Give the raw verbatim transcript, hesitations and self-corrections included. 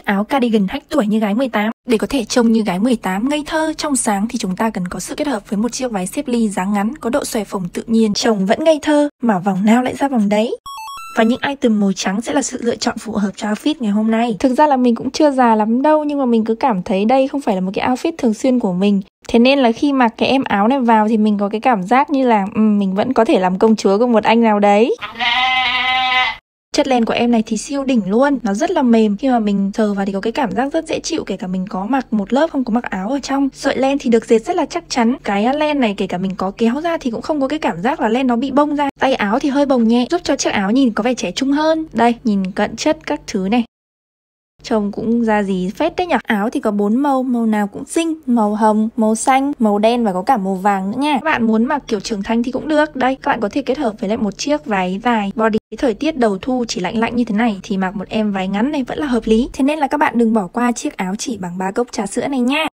áo cardigan hách tuổi như gái mười tám. Để có thể trông như gái mười tám ngây thơ, trong sáng thì chúng ta cần có sự kết hợp với một chiếc váy xếp ly dáng ngắn, có độ xòe phồng tự nhiên, trông vẫn ngây thơ mà vòng nào lại ra vòng đấy. Và những item màu trắng sẽ là sự lựa chọn phù hợp cho outfit ngày hôm nay. Thực ra là mình cũng chưa già lắm đâu, nhưng mà mình cứ cảm thấy đây không phải là một cái outfit thường xuyên của mình. Thế nên là khi mặc cái em áo này vào thì mình có cái cảm giác như là um, mình vẫn có thể làm công chúa của một anh nào đấy. Chất len của em này thì siêu đỉnh luôn, nó rất là mềm, khi mà mình sờ vào thì có cái cảm giác rất dễ chịu, kể cả mình có mặc một lớp không có mặc áo ở trong. Sợi len thì được dệt rất là chắc chắn, cái len này kể cả mình có kéo ra thì cũng không có cái cảm giác là len nó bị bông ra. Tay áo thì hơi bồng nhẹ, giúp cho chiếc áo nhìn có vẻ trẻ trung hơn. Đây, nhìn cận chất các thứ này, trông cũng ra gì phết đấy nhỉ. Áo thì có bốn màu, màu nào cũng xinh, màu hồng, màu xanh, màu đen và có cả màu vàng nữa nha. Các bạn muốn mặc kiểu trưởng thành thì cũng được. Đây, các bạn có thể kết hợp với lại một chiếc váy dài body. Cái thời tiết đầu thu chỉ lạnh lạnh như thế này thì mặc một em váy ngắn này vẫn là hợp lý. Thế nên là các bạn đừng bỏ qua chiếc áo chỉ bằng ba cốc trà sữa này nha.